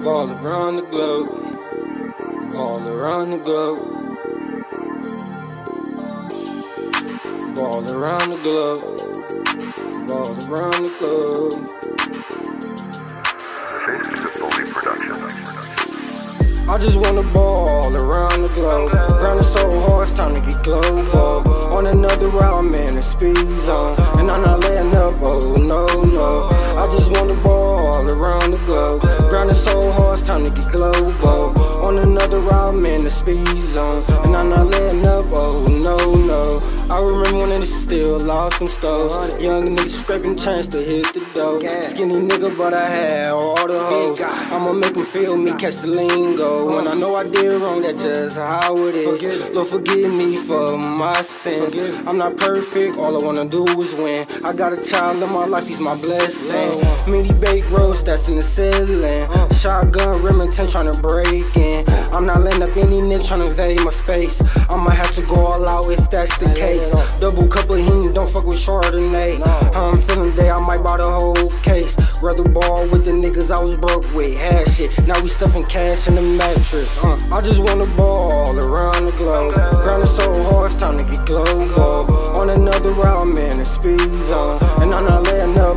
Ball around the globe, ball around the globe, ball around the globe, ball around the globe. I just wanna ball around the globe. Grinding so hard, it's time to get global. On another route, man, the speed zone, and I'm not letting up, oh no, no. I just wanna ball around the globe. Grinding so hard, it's time to get global. On another route, man, the speed zone, and I'm not letting up, oh no, no. I remember when niggas still lost them stoves. Young niggas scraping chance to hit the dough. Skinny nigga, but I had all the hoes. I'ma make them feel me, catch the lingo. When I know I did wrong, that's just how it is. Lord, forgive me for my sins. I'm not perfect, all I wanna do is win. I got a child in my life, he's my blessing. Mini baked roast, that's in the ceiling. Shotgun, Remington tryna break in. I'm not letting up any nigga tryna invade my space. I'ma have to go all out if that's the case. Double cup of Henny, don't fuck with Chardonnay. How I'm feeling today, I might buy the whole case. Rather ball with the niggas I was broke with. Had shit, now we stuffing cash in the mattress. I just wanna ball around the globe. Grinding so hard, it's time to get global. On another route, man, the speed zone, and I'm not letting up.